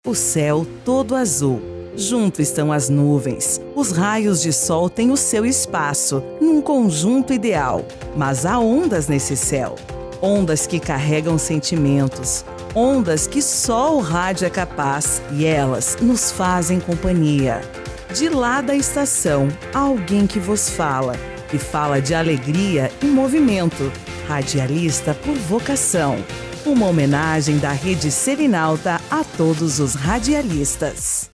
O céu todo azul. Junto estão as nuvens. Os raios de sol têm o seu espaço, num conjunto ideal. Mas há ondas nesse céu. Ondas que carregam sentimentos. Ondas que só o rádio é capaz e elas nos fazem companhia. De lá da estação, há alguém que vos fala. E fala de alegria e movimento. Radialista por vocação. Uma homenagem da Rede Serenalta a todos os radialistas.